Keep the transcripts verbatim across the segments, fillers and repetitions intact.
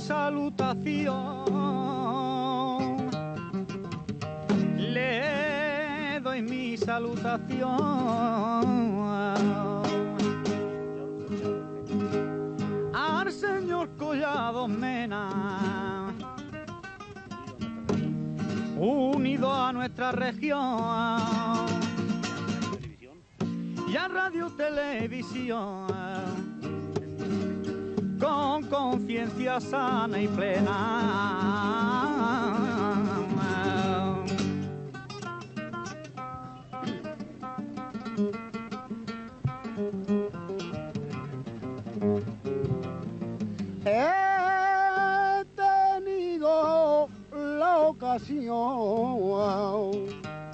salutación, le doy mi salutación al señor Collado Mena, unido a nuestra región y a Radio Televisión, con conciencia sana y plena. He tenido la ocasión,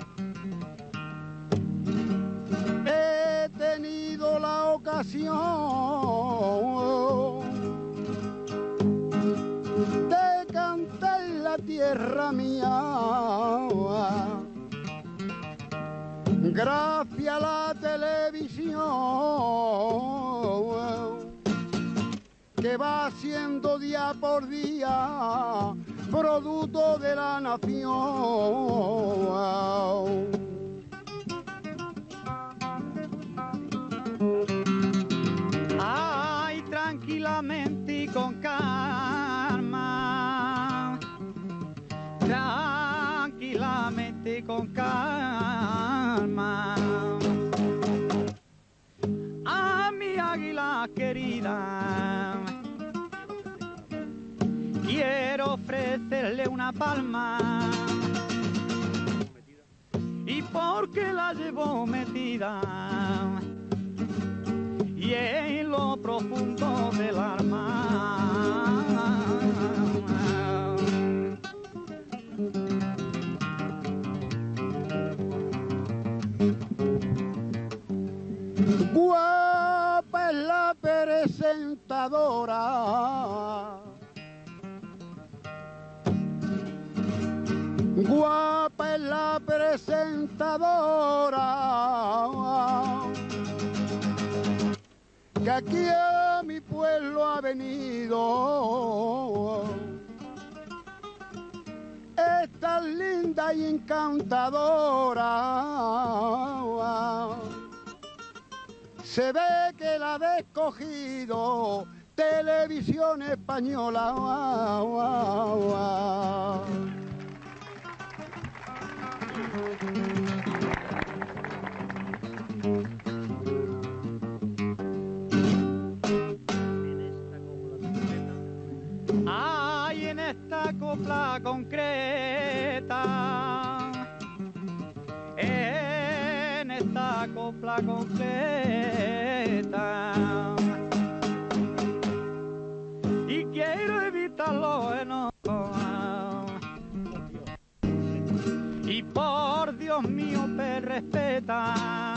he tenido la ocasión de cantar la tierra mía, gracias a la televisión, que va siendo día por día producto de la nación. Ay, tranquilamente y con calma, tranquilamente y con calma, a mi águila querida quiero ofrecerle una palma, y porque la llevo metida y en lo profundo del alma. Guapa es la presentadora, guapa es la presentadora, que aquí a mi pueblo ha venido. Es tan linda y encantadora, se ve que la ha escogido Televisión Española. Ay, en esta copla concreta, en esta copla concreta, y quiero evitar los enojos, y por Dios mío te respeta,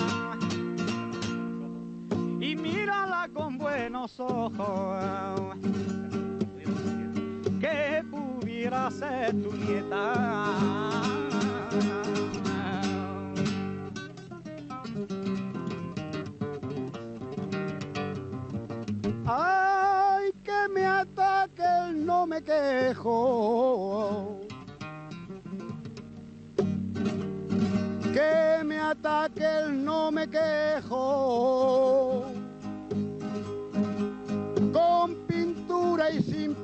y mírala con buenos ojos, que pudiera ser tu nieta. Ay, que me ataque el no me quejo, que me ataque el no me quejo, con pintura y sin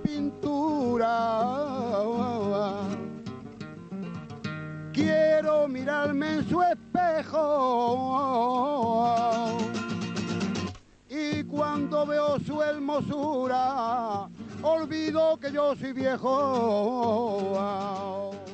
pintura, quiero mirarme en su espejo, y cuando veo su hermosura olvido que yo soy viejo.